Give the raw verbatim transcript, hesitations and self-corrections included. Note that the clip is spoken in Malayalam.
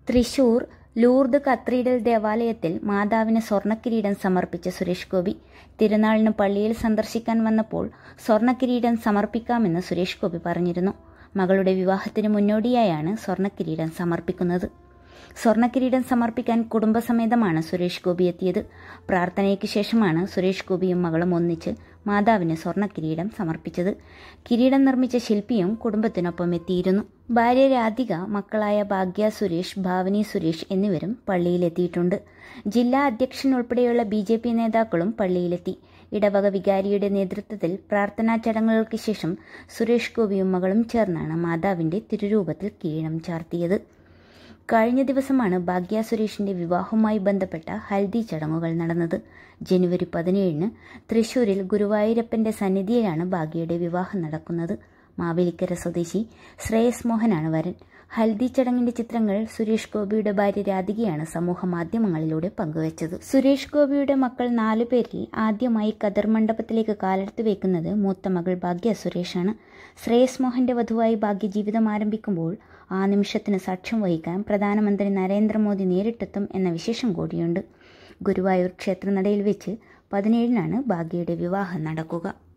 തൃശൂർ ലൂർദ് കത്തീഡ്രൽ ദേവാലയത്തിൽ മാതാവിന് സ്വർണ്ണക്കിരീടം സമർപ്പിച്ച സുരേഷ് ഗോപി. തിരുനാളിന് പള്ളിയിൽ സന്ദർശിക്കാൻ വന്നപ്പോൾ സ്വർണ്ണക്കിരീടം സമർപ്പിക്കാമെന്ന് സുരേഷ് ഗോപി പറഞ്ഞിരുന്നു. മകളുടെ വിവാഹത്തിന് മുന്നോടിയായാണ് സ്വർണ്ണക്കിരീടം സമർപ്പിക്കുന്നത്. സ്വർണ്ണക്കിരീടം സമർപ്പിക്കാൻ കുടുംബസമേതമാണ് സുരേഷ് ഗോപി എത്തിയത്. പ്രാർത്ഥനയ്ക്ക് ശേഷമാണ് സുരേഷ് ഗോപിയും മകളും ഒന്നിച്ച് മാതാവിന് സ്വർണ്ണക്കിരീടം സമർപ്പിച്ചത്. കിരീടം നിർമ്മിച്ച ശില്പിയും കുടുംബത്തിനൊപ്പം എത്തിയിരുന്നു. ഭാര്യ രാധിക, മക്കളായ ഭാഗ്യ സുരേഷ്, ഭാവനി സുരേഷ് എന്നിവരും പള്ളിയിലെത്തിയിട്ടുണ്ട്. ജില്ലാ അധ്യക്ഷൻ ഉൾപ്പെടെയുള്ള ബി ജെ പി നേതാക്കളും പള്ളിയിലെത്തി. ഇടവക വികാരിയുടെ നേതൃത്വത്തിൽ പ്രാർത്ഥനാ ചടങ്ങുകൾക്ക് ശേഷം സുരേഷ് ഗോപിയും മകളും ചേർന്നാണ് മാതാവിന്റെ തിരുരൂപത്തിൽ കിരീടം ചാർത്തിയത്. കഴിഞ്ഞ ദിവസമാണ് ഭാഗ്യ സുരേഷിന്റെ വിവാഹവുമായി ബന്ധപ്പെട്ട ഹൽദി ചടങ്ങുകൾ നടന്നത്. ജനുവരി പതിനേഴിന് തൃശൂരിൽ ഗുരുവായൂരപ്പന്റെ സന്നിധിയിലാണ് ഭാഗ്യയുടെ വിവാഹം നടക്കുന്നത്. മാവേലിക്കര സ്വദേശി ശ്രേയസ് മോഹനാണ് വരൻ. ഹൽദി ചടങ്ങിന്റെ ചിത്രങ്ങൾ സുരേഷ് ഗോപിയുടെ ഭാര്യ രാധികയാണ് സമൂഹ മാധ്യമങ്ങളിലൂടെ പങ്കുവച്ചത്. സുരേഷ് ഗോപിയുടെ മക്കൾ നാലു പേരിൽ ആദ്യമായി ഖദർ മണ്ഡപത്തിലേക്ക് കാലെടുത്തു വെക്കുന്നത് മൂത്ത മകൾ ഭാഗ്യ സുരേഷാണ്. ശ്രേയസ് മോഹന്റെ വധുവായി ഭാഗ്യ ജീവിതം ആരംഭിക്കുമ്പോൾ ആ നിമിഷത്തിന് സാക്ഷ്യം വഹിക്കാൻ പ്രധാനമന്ത്രി നരേന്ദ്രമോദി നേരിട്ടെത്തും എന്ന വിശേഷം കൂടിയുണ്ട്. ഗുരുവായൂർ ക്ഷേത്രനടയിൽ വെച്ച് പതിനേഴിനാണ് ഭാഗ്യയുടെ വിവാഹം നടക്കുക.